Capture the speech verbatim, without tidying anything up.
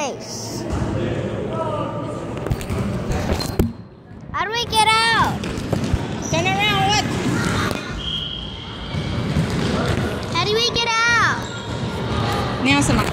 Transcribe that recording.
race. How do we get out? Turn around, what? How do we get out? 你要什么？